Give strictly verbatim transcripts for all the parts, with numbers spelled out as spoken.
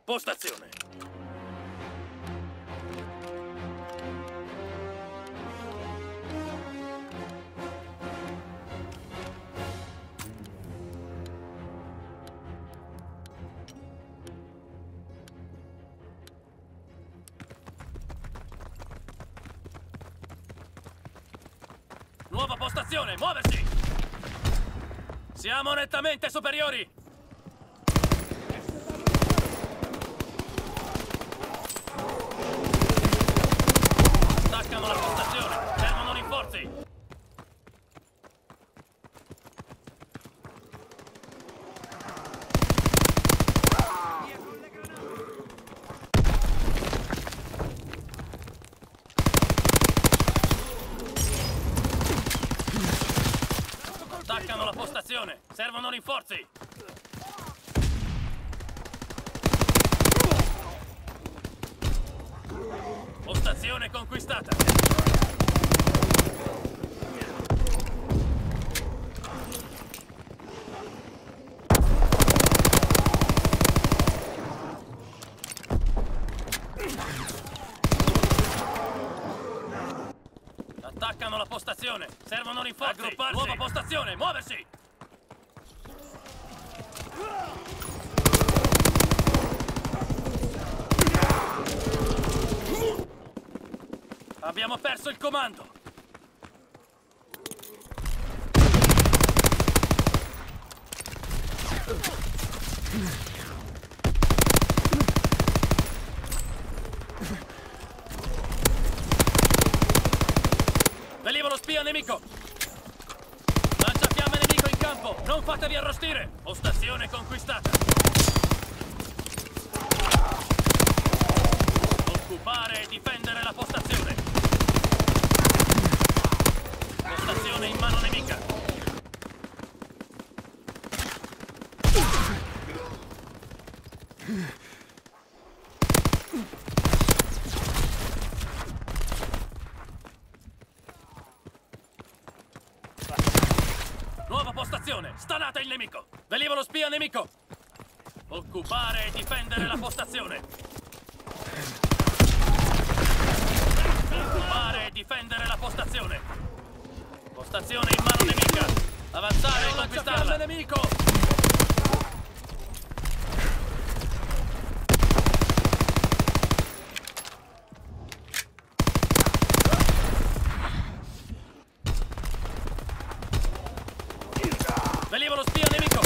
Postazione. Nuova postazione, muoversi! Siamo nettamente superiori! Attaccano la postazione, servono rinforzi! Attaccano la postazione! Servono rinforzi! Postazione conquistata! Attaccano la postazione! Servono rinforzi! Aggrupparsi! Nuova postazione! Muoversi! Abbiamo perso il comando! Velivolo spia nemico! Lanciafiamme nemico in campo! Non fatevi arrostire! Postazione conquistata! Occupare e difendere la postazione! Postazione in mano nemica! Nuova postazione! Stanate il nemico! Velivolo spia nemico! Occupare e difendere la postazione! Occupare e difendere la postazione! Postazione in mano nemica! Avanzare e conquistarla! Nemico! Velivolo spia nemico!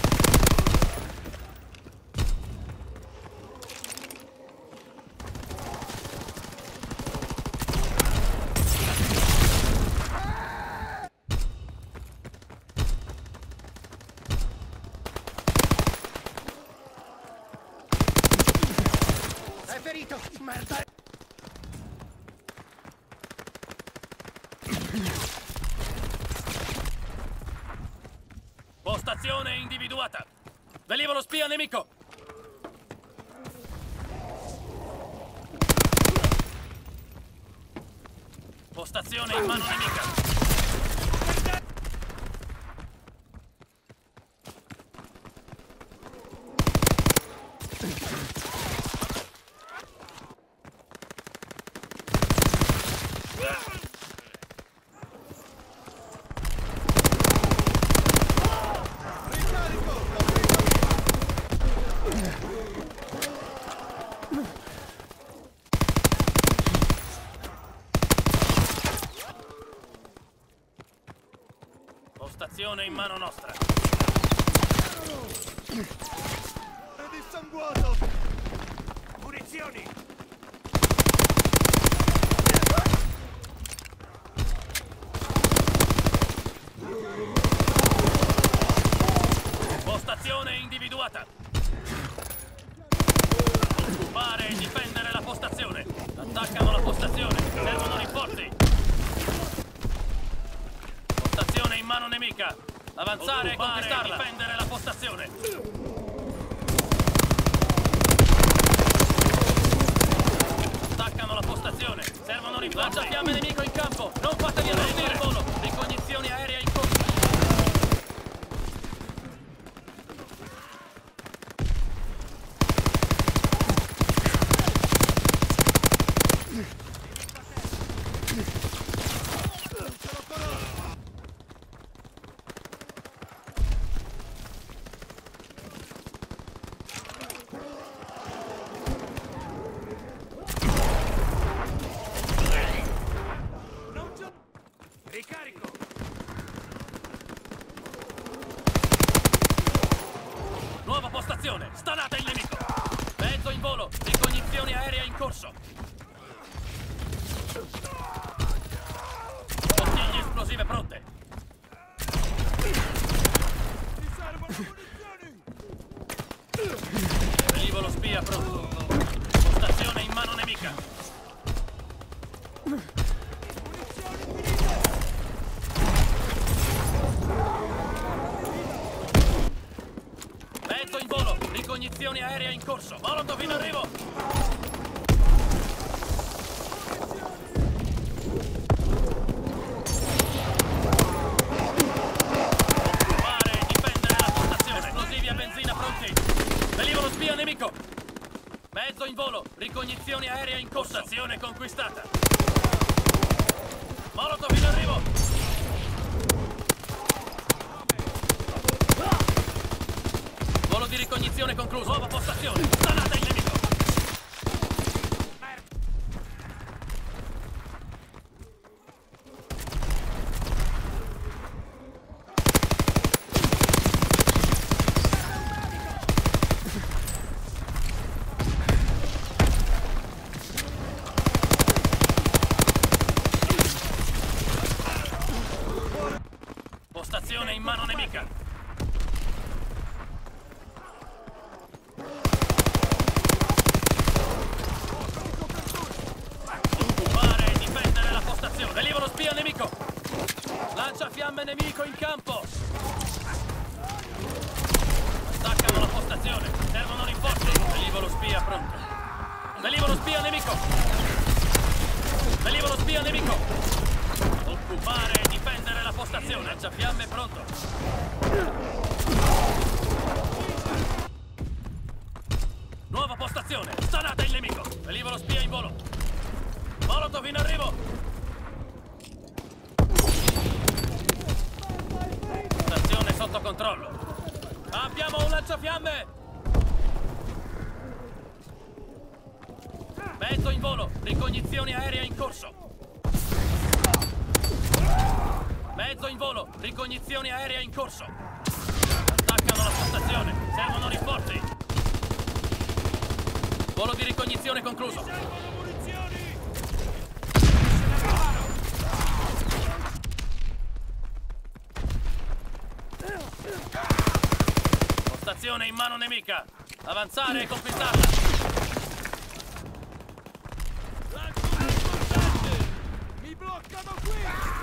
È ferito! Merda! Postazione individuata! Velivolo spia nemico! Postazione in mano nemica! Postazione in mano nostra. È dissanguato! Munizioni! Postazione individuata. Occupare e difendere la postazione. Attaccano la postazione. Servono rinforzi. Postazione in mano nemica. Avanzare e conquistarla. Difendere la postazione. Attaccano la postazione. Servono rinforzi. Lanciafiamme nemico in campo. Non fatevi arrestare il volo. Ricognizione aerea in corso. Ricarico! Nuova postazione! Stanata il nemico! Mezzo in volo! Ricognizione aerea in corso! Bottiglie esplosive pronte! Mi servono munizioni! Velivolo spia pronto! Postazione in mano nemica! Mezzo in volo! Ricognizione aerea in corso! Molotov in arrivo! Occupare e difendere la postazione! Esplosivi a benzina pronti! Velivolo spia nemico! Mezzo in volo! Ricognizione aerea in corso! Postazione conquistata! Molotov in arrivo! Volo di ricognizione concluso. Nuova postazione. Stanata il nemico. Postazione in mano nemica. Velivolo spia nemico! Lancia fiamme nemico in campo! Attaccano la postazione! Servono rinforzi! Velivolo spia pronto! Velivolo spia nemico! Velivolo spia nemico! Occupare e difendere la postazione! Lancia fiamme pronto! Nuova postazione! Stanata il nemico! Velivolo spia in volo! Molotov in arrivo! Sotto controllo. Abbiamo un lanciafiamme! Mezzo in volo. Ricognizione aerea in corso. Mezzo in volo. Ricognizione aerea in corso. Attaccano la postazione. Servono rinforzi. Volo di ricognizione concluso. Servono munizioni! Postazione in mano nemica. Avanzare e conquistarla. Lancio un scorgente! Mi bloccano qui!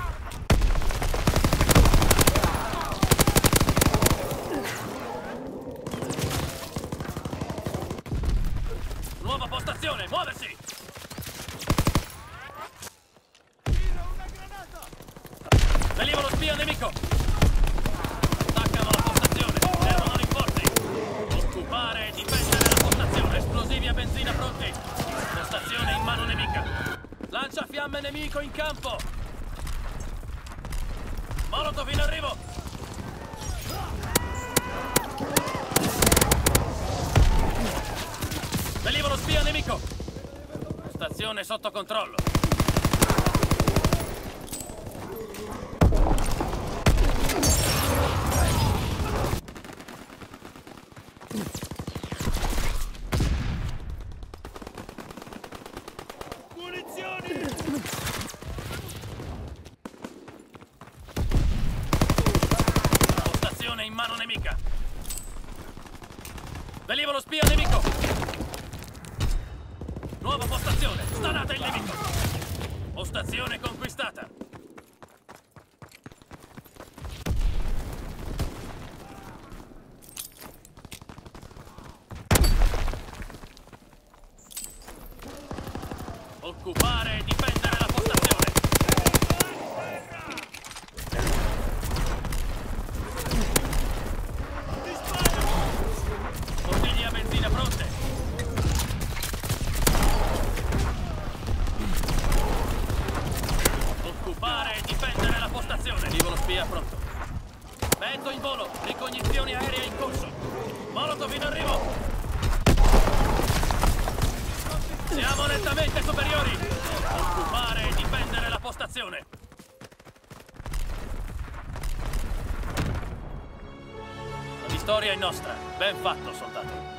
Nuova postazione, muoversi! Tira una granata! Velivolo spia nemico! Attaccano la postazione, servono rinforzi! Occupare e difendere la postazione, esplosivi a benzina pronti! Postazione in mano nemica! Lancia fiamme nemico in campo! Molotov in arrivo! Velivolo spia nemico! Stazione sotto controllo! Munizioni! Postazione in mano nemica! Velivolo spia nemico! Nuova postazione! Stanata il nemico! Postazione conquistata! Occupare e difendere la postazione! Bottiglie a benzina pronte! Nettamente superiori! Occupare e difendere la postazione! La vittoria è nostra. Ben fatto, soldato.